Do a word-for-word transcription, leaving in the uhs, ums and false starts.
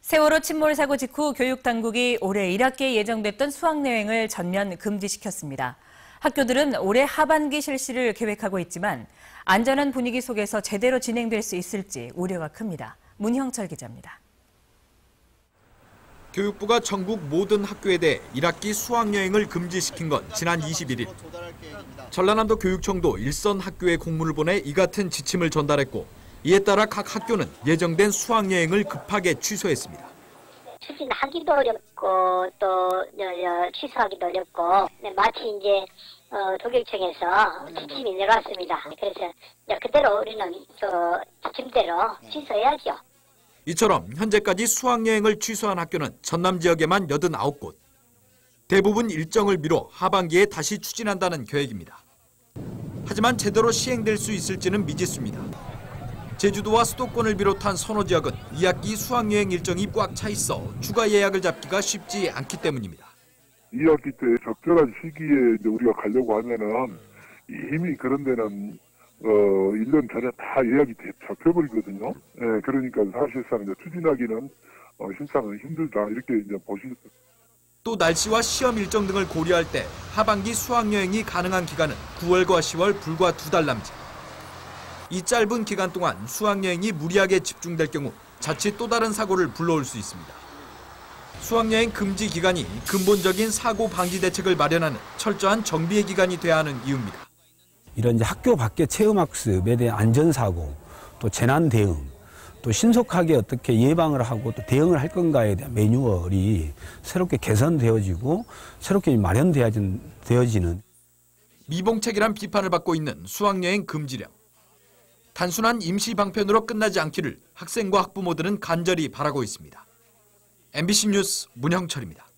세월호 침몰 사고 직후 교육당국이 올해 일 학기에 예정됐던 수학여행을 전면 금지시켰습니다. 학교들은 올해 하반기 실시를 계획하고 있지만 안전한 분위기 속에서 제대로 진행될 수 있을지 우려가 큽니다. 문형철 기자입니다. 교육부가 전국 모든 학교에 대해 일 학기 수학여행을 금지시킨 건 지난 이십일 일. 전라남도 교육청도 일선 학교에 공문을 보내 이 같은 지침을 전달했고 이에 따라 각 학교는 예정된 수학여행을 급하게 취소했습니다. 추진하기도 어렵고 또 취소하기도 어렵고 마치 이제 어, 교육청에서 지침이 내려왔습니다. 그래서 그대로 우리는 저 지침대로 취소해야죠. 이처럼 현재까지 수학여행을 취소한 학교는 전남 지역에만 팔십구 곳. 대부분 일정을 미뤄 하반기에 다시 추진한다는 계획입니다. 하지만 제대로 시행될 수 있을지는 미지수입니다. 제주도와 수도권을 비롯한 서너 지역은 이 학기 수학여행 일정이 꽉 차 있어 추가 예약을 잡기가 쉽지 않기 때문입니다. 이 학기 때 적절한 시기에 이제 우리가 가려고 하면은 이미 그런 데는 어, 일 년 전에 다 예약이 잡혀버리거든요. 예, 그러니까 사실상 이제 추진하기는 어, 심상은 힘들다 이렇게 이제 보실 수. 또 날씨와 시험 일정 등을 고려할 때 하반기 수학여행이 가능한 기간은 구월과 시월 불과 두 달 남짓. 이 짧은 기간 동안 수학여행이 무리하게 집중될 경우 자칫 또 다른 사고를 불러올 수 있습니다. 수학여행 금지 기간이 근본적인 사고 방지 대책을 마련하는 철저한 정비의 기간이 돼야 하는 이유입니다. 이런 이제 학교 밖의 체험학습에 대한 안전사고, 또 재난 대응, 또 신속하게 어떻게 예방을 하고 또 대응을 할 건가에 대한 매뉴얼이 새롭게 개선되어지고 새롭게 마련되어지는 미봉책이란 비판을 받고 있는 수학여행 금지령. 단순한 임시 방편으로 끝나지 않기를 학생과 학부모들은 간절히 바라고 있습니다. 엠비씨 뉴스 문형철입니다.